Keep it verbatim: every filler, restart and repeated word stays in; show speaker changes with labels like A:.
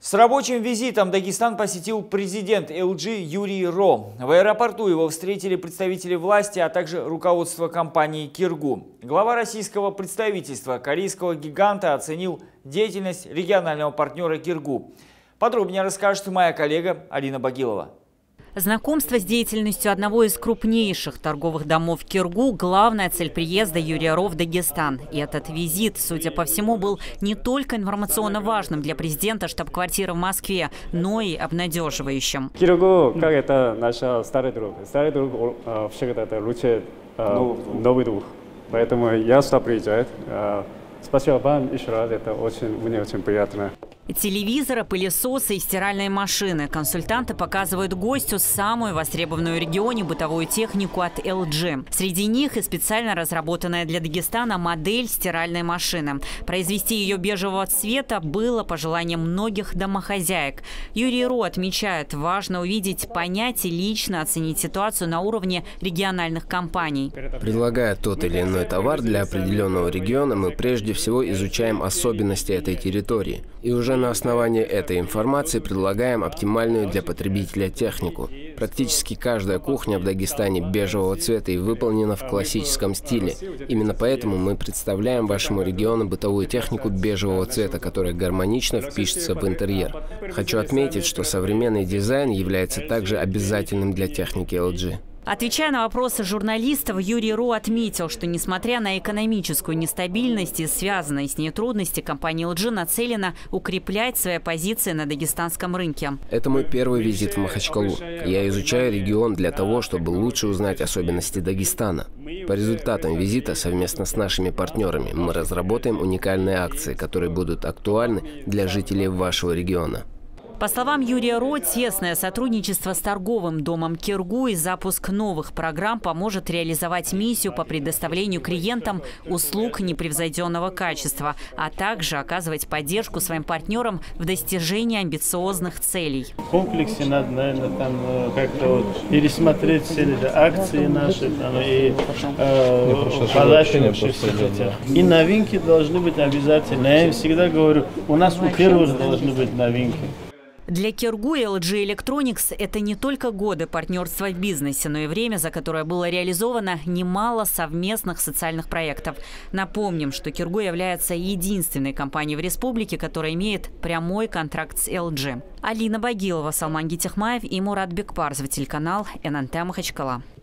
A: С рабочим визитом Дагестан посетил президент эл джи Юрий Ро. В аэропорту его встретили представители власти, а также руководство компании «Киргу». Глава российского представительства корейского гиганта оценил деятельность регионального партнера «Киргу». Подробнее расскажет моя коллега Алина Багилова.
B: Знакомство с деятельностью одного из крупнейших торговых домов Киргу – главная цель приезда Юрия Ро в Дагестан. И этот визит, судя по всему, был не только информационно важным для президента штаб-квартиры в Москве, но и обнадеживающим.
C: Киргу, как это наш старый друг. Старый друг всегда это лучше новый друг. Поэтому я сюда приезжаю. Спасибо вам еще раз, это очень, мне очень приятно.
B: Телевизоры, пылесосы и стиральные машины. Консультанты показывают гостю самую востребованную в регионе бытовую технику от эл джи. Среди них и специально разработанная для Дагестана модель стиральной машины. Произвести ее бежевого цвета было пожеланием многих домохозяек. Юрий Ро отмечает, важно увидеть, понять и лично оценить ситуацию на уровне региональных компаний.
D: Предлагая тот или иной товар для определенного региона, мы прежде всего изучаем особенности этой территории. И уже на основании этой информации предлагаем оптимальную для потребителя технику. Практически каждая кухня в Дагестане бежевого цвета и выполнена в классическом стиле. Именно поэтому мы представляем вашему региону бытовую технику бежевого цвета, которая гармонично впишется в интерьер. Хочу отметить, что современный дизайн является также обязательным для техники эл джи.
B: Отвечая на вопросы журналистов, Юрий Ро отметил, что несмотря на экономическую нестабильность и связанные с ней трудности, компания эл джи нацелена укреплять свои позиции на дагестанском рынке.
D: Это мой первый визит в Махачкалу. Я изучаю регион для того, чтобы лучше узнать особенности Дагестана. По результатам визита совместно с нашими партнерами мы разработаем уникальные акции, которые будут актуальны для жителей вашего региона.
B: По словам Юрия Ро, тесное сотрудничество с торговым домом Киргу и запуск новых программ поможет реализовать миссию по предоставлению клиентам услуг непревзойденного качества, а также оказывать поддержку своим партнерам в достижении амбициозных целей.
E: В комплексе надо, наверное, там как-то вот пересмотреть все эти акции наши там, и э, подачу вообще все хотят. И новинки должны быть обязательно. Я им всегда говорю, у нас у первых должны быть новинки.
B: Для Киргу и эл джи Electronics это не только годы партнерства в бизнесе, но и время, за которое было реализовано немало совместных социальных проектов. Напомним, что Киргу является единственной компанией в республике, которая имеет прямой контракт с эл джи. Алина Багилова, Салман Гитихмаев и Мурат Бекпарзов, телеканал эн эн тэ Махачкала.